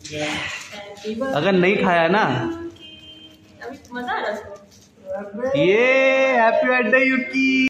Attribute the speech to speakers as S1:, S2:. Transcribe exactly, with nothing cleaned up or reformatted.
S1: अगर नहीं खाया ना
S2: अभी मजा आ रहा है।
S1: ये हैप्पी बर्थडे युटकी।